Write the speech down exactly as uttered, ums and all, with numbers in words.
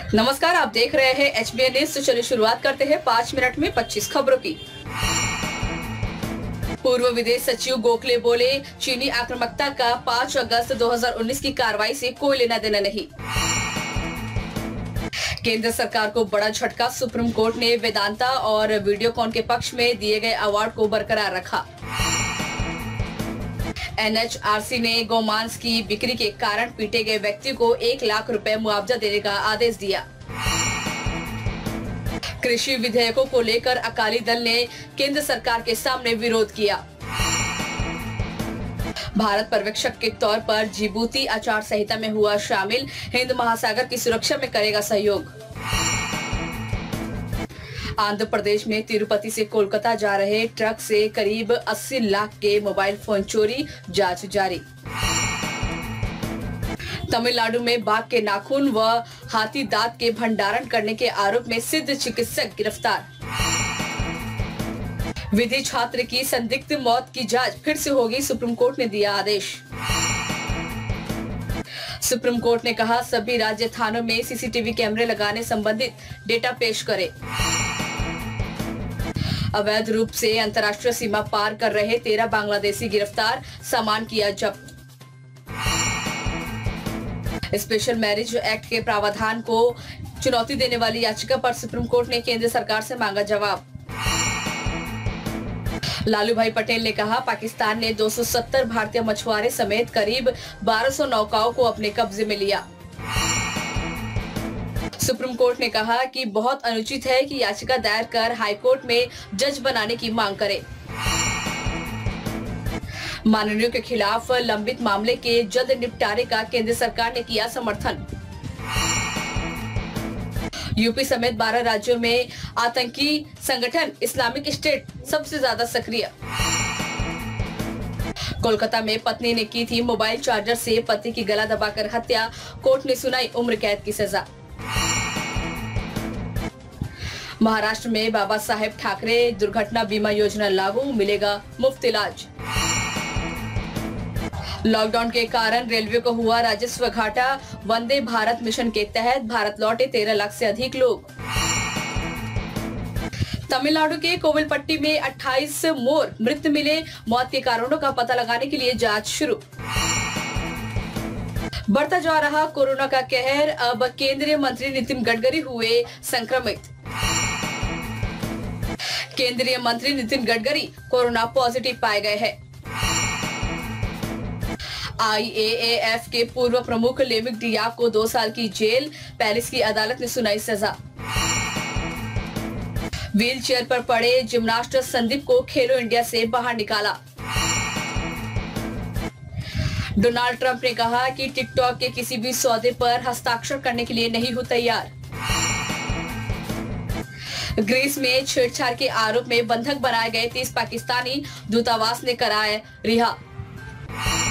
नमस्कार, आप देख रहे हैं एच बी एन न्यूज। तो चलिए शुरुआत करते हैं पाँच मिनट में पच्चीस खबरों की। पूर्व विदेश सचिव गोखले बोले, चीनी आक्रामकता का पाँच अगस्त दो हज़ार उन्नीस की कार्रवाई से कोई लेना देना नहीं। केंद्र सरकार को बड़ा झटका, सुप्रीम कोर्ट ने वेदांता और वीडियोकॉन के पक्ष में दिए गए अवार्ड को बरकरार रखा। एन एच आर सी ने गोमांस की बिक्री के कारण पीटे गए व्यक्ति को एक लाख रुपए मुआवजा देने का आदेश दिया। कृषि विधेयकों को लेकर अकाली दल ने केंद्र सरकार के सामने विरोध किया। भारत पर्यवेक्षक के तौर पर जिबूती आचार संहिता में हुआ शामिल, हिंद महासागर की सुरक्षा में करेगा सहयोग। आंध्र प्रदेश में तिरुपति से कोलकाता जा रहे ट्रक से करीब अस्सी लाख के मोबाइल फोन चोरी, जांच जारी। तमिलनाडु में बाघ के नाखून व हाथी दांत के भंडारण करने के आरोप में सिद्ध चिकित्सक गिरफ्तार। विधि छात्र की संदिग्ध मौत की जांच फिर से होगी, सुप्रीम कोर्ट ने दिया आदेश। सुप्रीम कोर्ट ने कहा, सभी राज्य थानों में सी सी टी वी कैमरे लगाने संबंधित डेटा पेश करें। अवैध रूप से अंतर्राष्ट्रीय सीमा पार कर रहे तेरह बांग्लादेशी गिरफ्तार, सामान किया जब्त। स्पेशल मैरिज एक्ट के प्रावधान को चुनौती देने वाली याचिका पर सुप्रीम कोर्ट ने केंद्र सरकार से मांगा जवाब। लालू भाई पटेल ने कहा, पाकिस्तान ने दो सौ सत्तर भारतीय मछुआरे समेत करीब बारह सौ नौकाओं को अपने कब्जे में लिया। सुप्रीम कोर्ट ने कहा कि बहुत अनुचित है कि याचिका दायर कर हाईकोर्ट में जज बनाने की मांग करे। माननीयों के खिलाफ लंबित मामले के जल्द निपटारे का केंद्र सरकार ने किया समर्थन। यूपी समेत बारह राज्यों में आतंकी संगठन इस्लामिक स्टेट सबसे ज्यादा सक्रिय। कोलकाता में पत्नी ने की थी मोबाइल चार्जर से पति की गला दबाकर हत्या, कोर्ट ने सुनाई उम्र कैद की सजा। महाराष्ट्र में बाबा साहेब ठाकरे दुर्घटना बीमा योजना लागू, मिलेगा मुफ्त इलाज। लॉकडाउन के कारण रेलवे को हुआ राजस्व घाटा, वंदे भारत मिशन के तहत भारत लौटे तेरह लाख से अधिक लोग। तमिलनाडु के कोविलपट्टी में अट्ठाईस मोर मृत मिले, मौत के कारणों का पता लगाने के लिए जांच शुरू। बढ़ता जा रहा कोरोना का कहर, अब केंद्रीय मंत्री नितिन गडकरी हुए संक्रमित। केंद्रीय मंत्री नितिन गडकरी कोरोना पॉजिटिव पाए गए हैं। आई ए ए एफ के पूर्व प्रमुख लेमिक डियाक को दो साल की जेल, पेरिस की अदालत ने सुनाई सजा। व्हील चेयर पर पड़े जिम्नास्ट संदीप को खेलो इंडिया से बाहर निकाला। डोनाल्ड ट्रंप ने कहा कि टिकटॉक के किसी भी सौदे पर हस्ताक्षर करने के लिए नहीं हूं तैयार। ग्रीस में छेड़छाड़ के आरोप में बंधक बनाए गए तीस पाकिस्तानी दूतावास ने कराए रिहा।